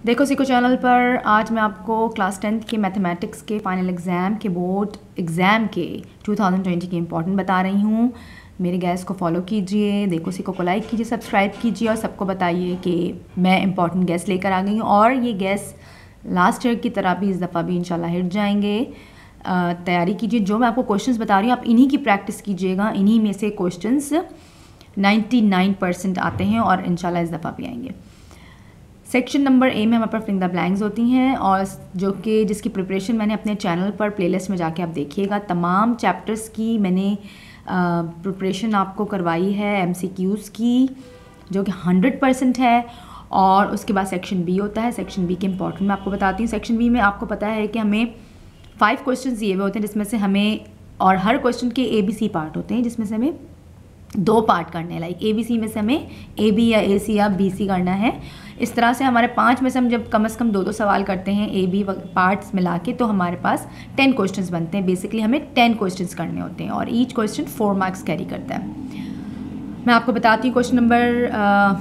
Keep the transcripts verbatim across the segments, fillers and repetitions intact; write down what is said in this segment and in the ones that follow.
देखो सीखो चैनल पर आज मैं आपको क्लास टेंथ के मैथमेटिक्स के फाइनल एग्ज़ाम के बोर्ड एग्ज़ाम के टू थाउजेंड ट्वेंटी के इम्पोर्टेंट बता रही हूँ। मेरे गैस को फॉलो कीजिए, देखो सीखो को लाइक कीजिए, सब्सक्राइब कीजिए और सबको बताइए कि मैं इम्पॉर्टेंट गैस लेकर आ गई हूँ और ये गैस लास्ट ईयर की तरह भी इस दफ़ा भी इंशाल्लाह हिट जाएंगे। तैयारी कीजिए, जो मैं आपको क्वेश्चंस बता रही हूँ आप इन्हीं की प्रैक्टिस कीजिएगा। इन्हीं में से क्वेश्चंस निन्यानवे परसेंट आते हैं और इंशाल्लाह इस दफ़ा भी आएंगे। सेक्शन नंबर ए में हमारे पास फिंग द ब्लैंक्स होती हैं और जो कि जिसकी प्रिपरेशन मैंने अपने चैनल पर प्लेलिस्ट में जाके आप देखिएगा। तमाम चैप्टर्स की मैंने प्रिपरेशन आपको करवाई है एमसीक्यूज़ की, जो कि हंड्रेड परसेंट है। और उसके बाद सेक्शन बी होता है। सेक्शन बी के इंपॉर्टेंट मैं आपको बताती हूँ। सेक्शन बी में आपको पता है कि हमें फाइव क्वेश्चन दिए हुए होते हैं, जिसमें से हमें और हर क्वेश्चन के ए बी सी पार्ट होते हैं, जिसमें से हमें दो पार्ट करने हैं। लाइक ए बी सी में से हमें ए बी या ए सी या बी सी करना है। इस तरह से हमारे पाँच में से हम जब कम से कम दो दो सवाल करते हैं ए बी पार्ट्स मिला के, तो हमारे पास टेन क्वेश्चंस बनते हैं। बेसिकली हमें टेन क्वेश्चंस करने होते हैं और each question four marks carry करता है। मैं आपको बताती हूँ क्वेश्चन नंबर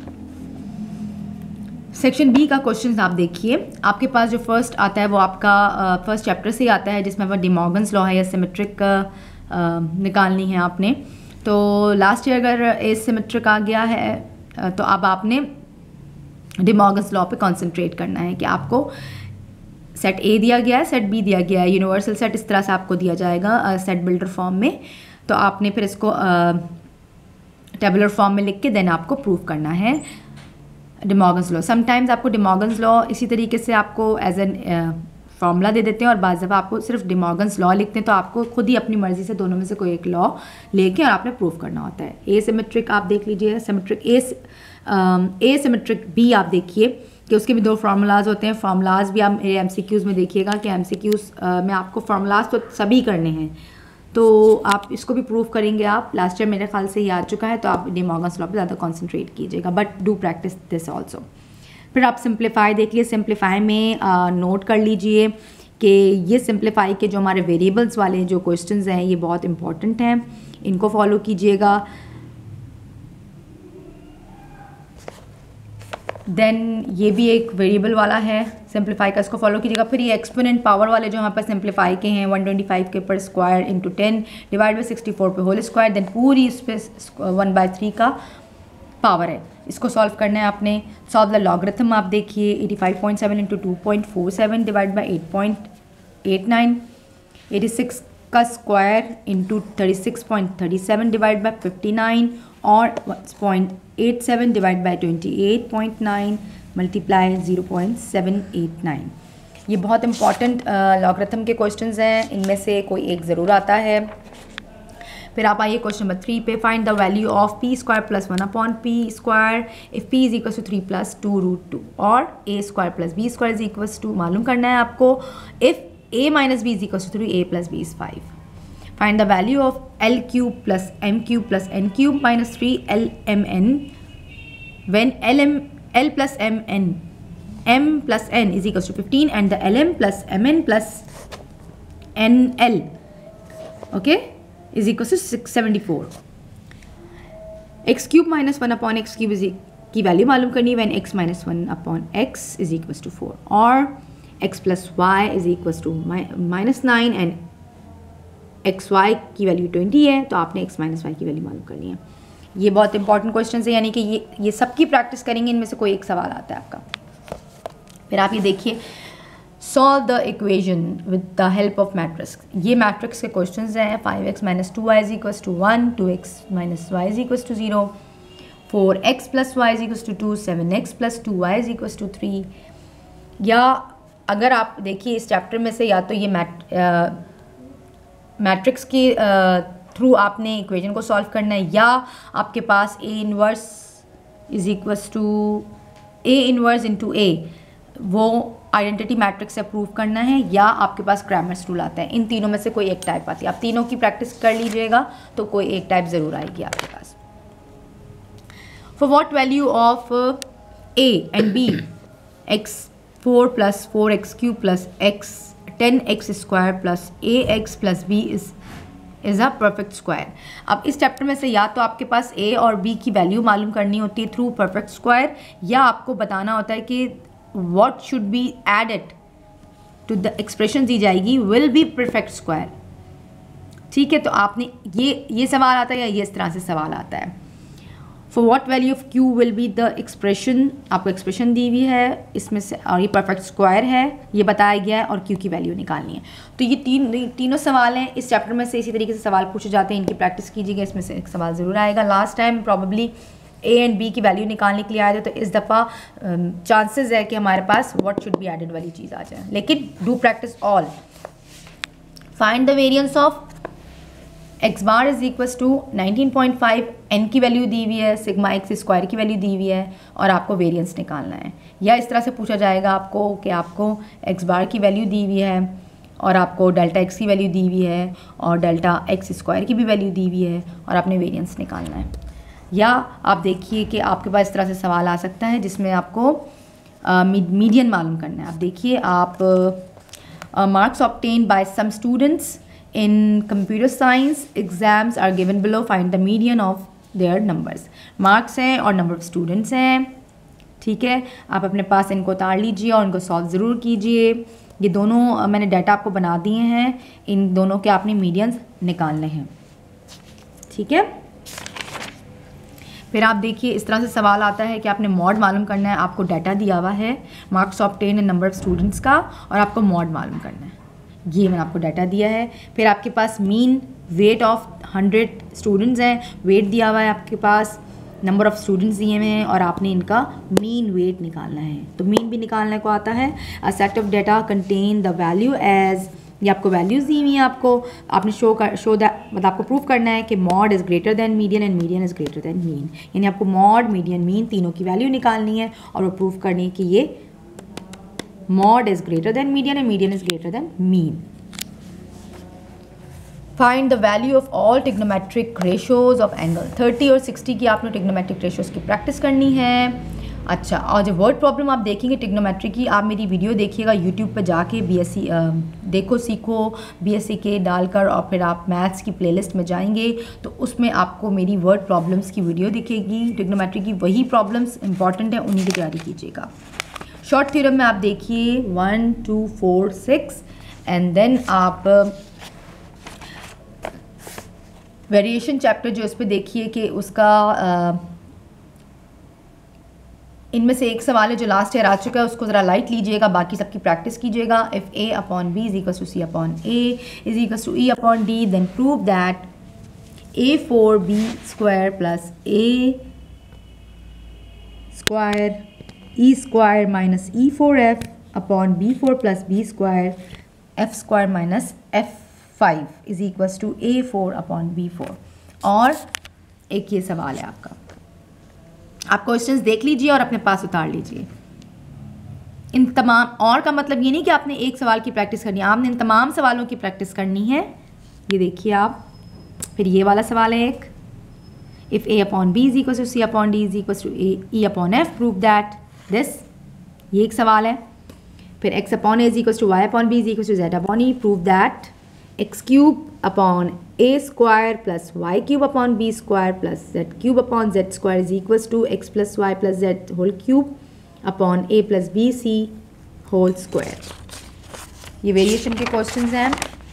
सेक्शन बी का क्वेश्चन आप देखिए। आपके पास जो फर्स्ट आता है वो आपका फर्स्ट चैप्टर से ही आता है, जिसमें वो डिमॉर्गन्स लॉ है या सिमेट्रिक निकालनी है आपने। तो लास्ट ईयर अगर एसिमेट्रिक आ गया है तो अब आपने डिमॉर्गन्स लॉ पे कंसंट्रेट करना है कि आपको सेट ए दिया गया है, सेट बी दिया गया है, यूनिवर्सल सेट इस तरह से आपको दिया जाएगा सेट बिल्डर फॉर्म में। तो आपने फिर इसको टेबुलर फॉर्म में लिख के देन आपको प्रूव करना है डिमॉर्गन्स लॉ। समटाइम्स आपको डिमॉर्गन्स लॉ इसी तरीके से आपको एज एन फॉर्मूला दे देते हैं और बाज़ दफ़ा आपको सिर्फ डिमॉर्गन्स लॉ लिखते हैं। तो आपको खुद ही अपनी मर्जी से दोनों में से कोई एक लॉ लेके और आपने प्रूव करना होता है। ए सिमेट्रिक आप देख लीजिए, symmetric A A symmetric B आप देखिए कि उसके भी दो फार्मूलाज होते हैं। फार्मूलाज भी आप मेरे एमसीक्यूज़ में देखिएगा कि एमसीक्यूज़ में आपको फार्मूलाज तो सभी करने हैं, तो आप इसको भी प्रूव करेंगे। आप लास्ट ईयर मेरे ख्याल से ही आ चुका है, तो आप डिमॉर्गन्स लॉ पे ज़्यादा कॉन्सेंट्रेट कीजिएगा, but do practice this also. फिर आप सिंप्लीफाई देख लिए। सिंप्लीफाई में नोट कर लीजिए कि ये सिंप्लीफाई के जो हमारे वेरिएबल्स वाले जो क्वेश्चंस हैं ये बहुत इंपॉर्टेंट हैं, इनको फॉलो कीजिएगा। देन ये भी एक वेरिएबल वाला है सिंप्लीफाई का, इसको फॉलो कीजिएगा। फिर ये एक्सपोनेंट पावर वाले जो हमारे पास सिंप्लीफाई के हैं वन ट्वेंटी फाइव के पर square into ten divide by sixty four पे होल स्क्वायर, देन पूरी इस पर वन बाई थ्री का पावर है, इसको सॉल्व करना है आपने। सॉल्व द लॉगरिथम आप देखिए eighty five point seven into two point four seven divide by eight point eight nine, eighty six का square into thirty six point thirty seven divide by fifty nine और point eight seven divide by twenty eight point nine multiply zero point seven eight nine. ये बहुत important logarithm के questions हैं, इनमें से कोई एक ज़रूर आता है। फिर आप आइए क्वेश्चन नंबर थ्री पे। Find the value of P square plus one upon P square if P is equal to three plus two root two और A square plus B square is equal to, मालूम करना है आपको if A minus B is equal to three, A plus B is five. Find the value of L cube plus M cube plus N cube minus three L M N when L M L plus M N M plus N is equal to fifteen and the L M plus M N plus N L okay is equal to six seventy four. X cube minus one upon X cube की वैल्यू मालूम करनी है when X minus one upon X is equal to four और X plus Y is equal to minus nine and X Y की वैल्यू twenty है, तो आपने एक्स माइनस वाई की वैल्यू मालूम करनी है। ये बहुत इंपॉर्टेंट क्वेश्चन है, यानी कि ये ये सबकी प्रैक्टिस करेंगे, इनमें से कोई एक सवाल आता है आपका। फिर आप ये देखिए solve the equation with the help of matrix. ये मैट्रिक्स के क्वेश्चंस हैं। Five X minus two Y is equals to one, two X minus Y is equals to zero, four X plus Y is equals to two, seven X plus two Y is equals to three. या अगर आप देखिए इस chapter में से या तो ये मैट मैट्रिक्स के थ्रू आपने इक्वेशन को सॉल्व करना है, या आपके पास A inverse is equals to A inverse into A वो आइडेंटिटी मैट्रिक्स से प्रूव करना है, या आपके पास क्रैमर्स रूल आता है। इन तीनों में से कोई एक टाइप आती है। आप तीनों की प्रैक्टिस कर लीजिएगा तो कोई एक टाइप ज़रूर आएगी आपके पास। For what value of A and B X four plus four X cube plus X ten X square plus A X plus B is is a perfect square. अब इस चैप्टर में से या तो आपके पास ए और बी की वैल्यू मालूम करनी होती है थ्रू परफेक्ट स्क्वायर, या आपको बताना होता है कि what should be added to the expression दी जाएगी विल बी परफेक्ट स्क्वायर। ठीक है, तो आपने ये ये सवाल आता है या ये इस तरह से सवाल आता है, for what value of Q will be the expression, आपको एक्सप्रेशन दी हुई है इसमें से और ये परफेक्ट स्क्वायर है ये बताया गया है और क्यू की वैल्यू निकालनी है। तो ये तीन तीनों सवाल हैं इस चैप्टर में से, इसी तरीके से सवाल पूछे जाते हैं, इनकी प्रैक्टिस कीजिएगा, इसमें से एक सवाल ज़रूर आएगा। Last time probably A and B की वैल्यू निकालने के लिए आए थे, तो इस दफ़ा चांसेस है कि हमारे पास व्हाट शुड बी एडेड वाली चीज़ आ जाए, लेकिन do practice all. Find the variance of X bar is equals to nineteen point five, N की वैल्यू दी हुई है, सिग्मा एक्स स्क्वायर की वैल्यू दी हुई है और आपको वेरिएंस निकालना है। या इस तरह से पूछा जाएगा आपको कि आपको एक्स बार की वैल्यू दी हुई है और आपको डेल्टा एक्स की वैल्यू दी हुई है और डेल्टा एक्स स्क्वायर की भी वैल्यू दी हुई है और आपने वेरिएंस निकालना है। या आप देखिए कि आपके पास इस तरह से सवाल आ सकता है जिसमें आपको मीडियन मालूम करना है। आप देखिए, आप marks obtain by some students in computer science exams are given below, find the median of their numbers। marks हैं और number of students हैं, ठीक है। आप अपने पास इनको उतार लीजिए और इनको सॉल्व ज़रूर कीजिए। ये दोनों मैंने डाटा आपको बना दिए हैं, इन दोनों के आपने मीडियंस निकालने हैं, ठीक है। फिर आप देखिए इस तरह से सवाल आता है कि आपने मॉड मालूम करना है, आपको डाटा दिया हुआ है marks obtain and number of students का और आपको मॉड मालूम करना है, ये मैंने आपको डाटा दिया है। फिर आपके पास mean weight of hundred students हैं, वेट दिया हुआ है आपके पास, नंबर ऑफ़ स्टूडेंट्स दिए हुए हैं और आपने इनका मीन वेट निकालना है। तो मीन भी निकालने को आता है। A set of data contain the value as, ये आपको वैल्यूज़ दी हुई हैं, आपको आपने शो कर शो दैट मतलब आपको प्रूव करना है कि mode is greater than median and median is greater than mean, यानी आपको मॉड मीडियन मीन तीनों की वैल्यू निकालनी है और वो प्रूव करनी है कि ये mod is greater than median and median is greater than mean। Find the value of all trigonometric ratios of angle। Thirty और सिक्सटी की आपने trigonometric ratios की प्रैक्टिस करनी है। अच्छा, और जो वर्ड प्रॉब्लम आप देखेंगे trigonometry की, आप मेरी वीडियो देखिएगा यूट्यूब पर जाके बी एस सी देखो सीखो बी एस ई के डालकर और फिर आप मैथ्स की प्लेलिस्ट में जाएंगे तो उसमें आपको मेरी वर्ड प्रॉब्लम्स की वीडियो दिखेगी trigonometry की, वही प्रॉब्लम्स इंपॉर्टेंट है, उन्हीं की तैयारी कीजिएगा। शॉर्ट थ्योरम में आप देखिए one two four six and then आप वेरिएशन चैप्टर जो इस पर देखिए कि उसका uh, इनमें से एक सवाल है जो लास्ट ईयर आ चुका है, उसको ज़रा लाइट लीजिएगा, बाकी सबकी प्रैक्टिस कीजिएगा। If A upon B is equal to C upon A is equal to E upon D then prove that A four B square plus A square E square minus E four F upon B four plus B square F square minus F five is equals to A four upon B four. और एक ये सवाल है आपका, आप questions देख लीजिए और अपने पास उतार लीजिए। इन तमाम और का मतलब ये नहीं कि आपने एक सवाल की प्रैक्टिस करनी है, आपने इन तमाम सवालों की प्रैक्टिस करनी है। ये देखिए आप, फिर ये वाला सवाल है एक, if A upon B is equal to C upon D is equal to A E upon F prove that this, ये एक सवाल है। फिर x upon A is equal to Y upon B is equal to Z upon E prove that X cube upon A square plus Y cube upon B square plus Z cube upon Z square is equal to X plus Y plus Z whole cube upon A plus B C whole square. ये variation के question हैं।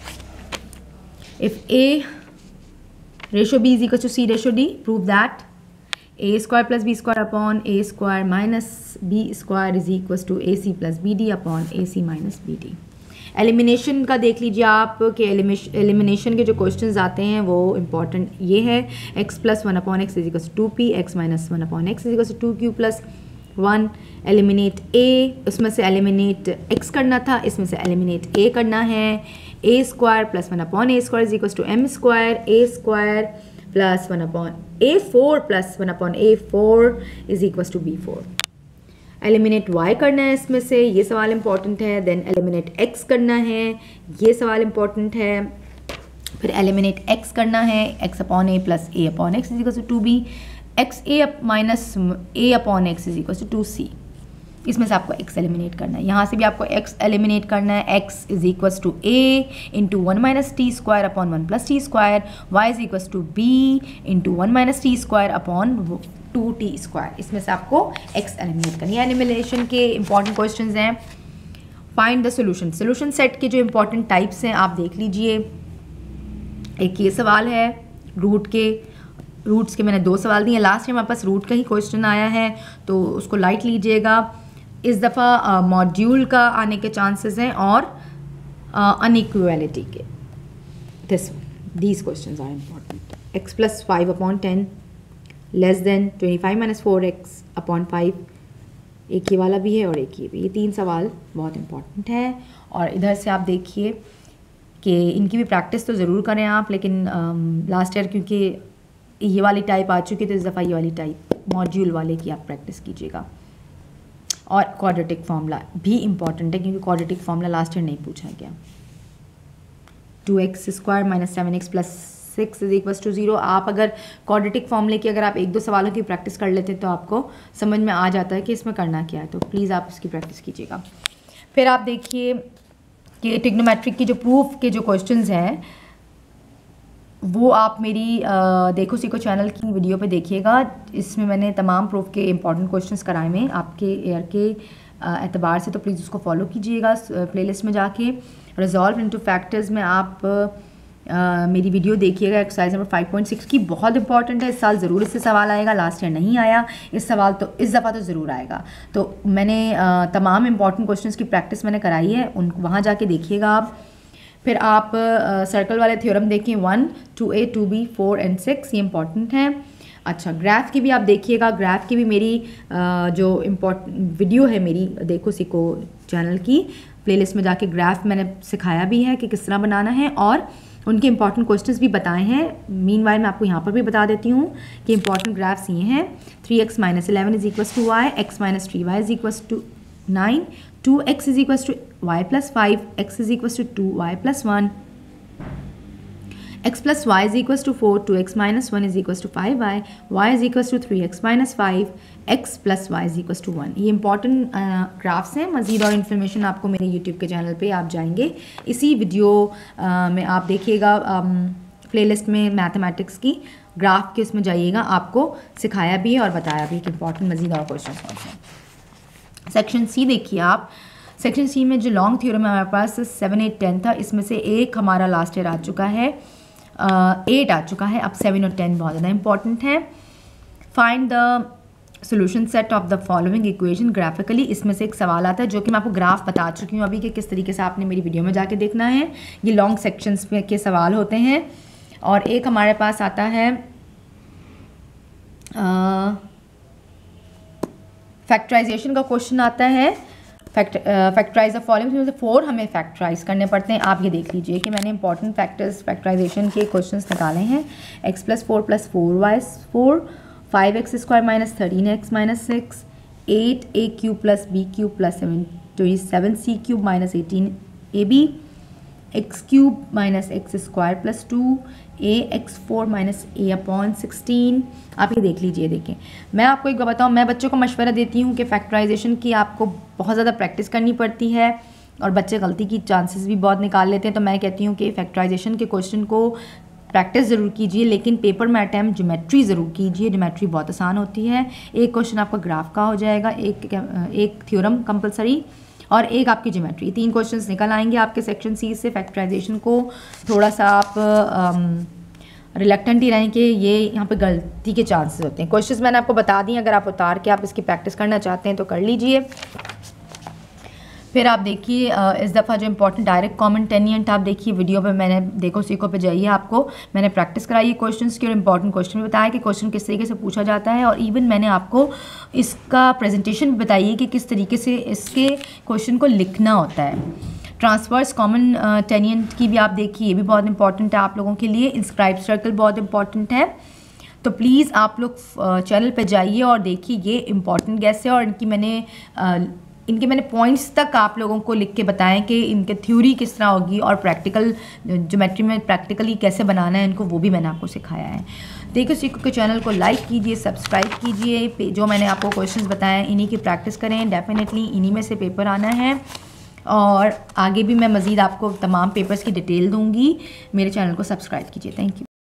If A ratio B is equal to C ratio D prove that A square plus B square upon A square minus B square is equal to A C plus B D upon A C minus B D. Elimination का देख लीजिए आप कि elimination के जो questions आते हैं वो इंपॉर्टेंट ये है, X plus one upon X is equal to two P, X minus one upon X is equal to two Q plus one. Eliminate A, उसमें से एलिमिनेट एक्स करना था, इसमें से एलिमिनेट ए करना है। A square plus one upon A square is equal to M square, A square plus one upon A four plus one upon A four is equal to B four. Eliminate Y करना है इसमें से, ये सवाल important है। Then eliminate X करना है, ये सवाल इंपॉर्टेंट है। फिर एलिमिनेट एक्स करना है, X upon A plus A upon X is equal to two B, X A minus A upon X is equal to two C. इसमें से आपको x एलिमिनेट करना है, यहाँ से भी आपको x एलिमिनेट करना है। x is equals to a into one minus T square upon one plus T square, y is equals to b into one minus T square upon two T square. इसमें से आपको X eliminate करनी है। Elimination के important questions हैं। Find the solution. Solution set के जो important types हैं आप देख लीजिए। एक ये सवाल है रूट के, रूट्स के मैंने दो सवाल दिए। लास्ट टाइम हमारे पास रूट का ही क्वेश्चन आया है तो उसको लाइट लीजिएगा। इस दफ़ा मॉड्यूल का आने के चांसेस हैं और अनइक्वालिटी के। This these questions are important. X plus five upon ten less than twenty five minus four X upon five. एक ये वाला भी है और एक ये भी। ये तीन सवाल बहुत इंपॉर्टेंट है। और इधर से आप देखिए कि इनकी भी प्रैक्टिस तो ज़रूर करें आप, लेकिन लास्ट ईयर क्योंकि ये वाली टाइप आ चुकी है तो इस दफ़ा ये वाली टाइप मॉड्यूल वाले की आप प्रैक्टिस कीजिएगा। और क्वाड्रेटिक फार्मूला भी इम्पॉर्टेंट है क्योंकि क्वाड्रेटिक फार्मूला लास्ट ईयर नहीं पूछा गया। Two X square minus seven X plus six is equal to zero. आप अगर क्वाड्रेटिक फॉर्मूले की अगर आप एक दो सवालों की प्रैक्टिस कर लेते हैं तो आपको समझ में आ जाता है कि इसमें करना क्या है। तो प्लीज़ आप इसकी प्रैक्टिस कीजिएगा। फिर आप देखिए कि ट्रिग्नोमेट्रिक की जो प्रूफ के जो क्वेश्चंस हैं वो आप मेरी आ, देखो सीखो चैनल की वीडियो पे देखिएगा। इसमें मैंने तमाम प्रूफ के इंपॉर्टेंट क्वेश्चंस कराए हैं आपके एयर के एतबार से, तो प्लीज़ उसको फॉलो कीजिएगा प्लेलिस्ट में जाके। रिजॉल्व इनटू फैक्टर्स में आप आ, मेरी वीडियो देखिएगा exercise number five point six की, बहुत इंपॉर्टेंट है। इस साल ज़रूर इससे सवाल आएगा, लास्ट ईयर नहीं आया इस सवाल, तो इस दफ़ा तो ज़रूर आएगा। तो मैंने आ, तमाम इंपॉर्टेंट क्वेश्चंस की प्रैक्टिस मैंने कराई है, उन वहाँ जाके देखिएगा आप। फिर आप सर्कल uh, वाले थ्योरम देखें, one two A two B four and six, ये इंपॉर्टेंट हैं। अच्छा, ग्राफ की भी आप देखिएगा। ग्राफ की भी मेरी uh, जो इम्पोर्टेंट वीडियो है मेरी देखो सीखो चैनल की प्लेलिस्ट में जाके ग्राफ मैंने सिखाया भी है कि किस तरह बनाना है और उनके इंपॉर्टेंट क्वेश्चंस भी बताए हैं। मीनवाइल मैं आपको यहाँ पर भी बता देती हूँ कि इंपॉर्टेंट ग्राफ्स ये हैं। Three X minus eleven is equal to Y, X minus three Y is equal to nine, two X is equal to y plus five, x is equals to two Y plus one, x plus y is equals to four, two X minus वन is equals to five Y, y is equals to three X minus five, x plus y is equals to one. ये important graphs हैं। मज़ीद और information आपको मेरे YouTube के channel पे आप जाएंगे इसी वीडियो uh, में आप देखिएगा प्लेलिस्ट um, में मैथमेटिक्स की ग्राफ के उसमें जाइएगा, आपको सिखाया भी है और बताया भी कि इंपॉर्टेंट मज़ीद और क्वेश्चन कौन से हैं। सेक्शन सी देखिए आप। सेक्शन सी में जो लॉन्ग थ्योरम है हमारे पास सेवन एट टेन था, इसमें से एक हमारा लास्ट ईयर आ चुका है, एट आ चुका है। अब सेवन और टेन बहुत ज़्यादा इंपॉर्टेंट है। Find the solution set of the following equation graphically. इसमें से एक सवाल आता है जो कि मैं आपको ग्राफ बता चुकी हूँ अभी कि किस तरीके से आपने मेरी वीडियो में जाके देखना है। ये लॉन्ग सेक्शंस में के सवाल होते हैं। और एक हमारे पास आता है फैक्टराइजेशन का क्वेश्चन आता है। फैक्ट फैक्टराइज द फॉलोइंग में से फोर हमें फैक्टराइज करने पड़ते हैं। आप ये देख लीजिए कि मैंने इंपॉर्टेंट फैक्टर्स फैक्टराइजेशन के क्वेश्चंस निकाले हैं। X plus four plus four Y four, five X square minus thirteen X minus six, eight A cube plus B cube plus seven twenty seven C cube minus eighteen A B, X cube minus X square plus two, A X four minus A upon sixteen. आप ये देख लीजिए। देखें, मैं आपको एक बात बताऊँ, मैं बच्चों को मशवरा देती हूँ कि फैक्टराइजेशन की आपको बहुत ज़्यादा प्रैक्टिस करनी पड़ती है और बच्चे गलती की चांसेस भी बहुत निकाल लेते हैं। तो मैं कहती हूँ कि फैक्टराइजेशन के क्वेश्चन को प्रैक्टिस ज़रूर कीजिए, लेकिन पेपर में अटैम्प्ट ज्योमेट्री ज़रूर कीजिए। ज्योमेट्री बहुत आसान होती है। एक क्वेश्चन आपका ग्राफ का हो जाएगा, एक एक थ्योरम कंपलसरी और एक आपकी ज्योमेट्री। तीन क्वेश्चंस निकल आएंगे आपके सेक्शन सी से। फैक्टराइजेशन को थोड़ा सा आप रिलेक्टेंट ही रहें कि ये यहाँ पे गलती के चांसेस होते हैं। क्वेश्चंस मैंने आपको बता दी, अगर आप उतार के आप इसकी प्रैक्टिस करना चाहते हैं तो कर लीजिए। फिर आप देखिए इस दफ़ा जो इंपॉर्टेंट डायरेक्ट कॉमन टेनियंट आप देखिए वीडियो पे मैंने देखो सीखो पे जाइए, आपको मैंने प्रैक्टिस कराई है क्वेश्चंस की और इंपॉर्टेंट क्वेश्चन भी बताया कि क्वेश्चन किस तरीके से पूछा जाता है। और इवन मैंने आपको इसका प्रेजेंटेशन भी बताई है कि किस तरीके से इसके क्वेश्चन को लिखना होता है। ट्रांसवर्स कॉमन टेनियंट की भी आप देखिए, ये भी बहुत इंपॉर्टेंट है आप लोगों के लिए। इंस्क्राइब सर्कल बहुत इंपॉर्टेंट है। तो प्लीज़ आप लोग चैनल पे जाइए और देखिए, ये इंपॉर्टेंट गैस है और इनकी मैंने uh, इनके मैंने पॉइंट्स तक आप लोगों को लिख के बताएं कि इनके थ्योरी किस तरह होगी और प्रैक्टिकल ज्योमेट्री में प्रैक्टिकली कैसे बनाना है इनको, वो भी मैंने आपको सिखाया है। देखो सीखो के चैनल को लाइक कीजिए, सब्सक्राइब कीजिए। जो मैंने आपको क्वेश्चंस बताए इन्हीं की प्रैक्टिस करें, डेफिनेटली इन्हीं में से पेपर आना है। और आगे भी मैं मज़ीद आपको तमाम पेपर्स की डिटेल दूँगी। मेरे चैनल को सब्सक्राइब कीजिए। Thank you.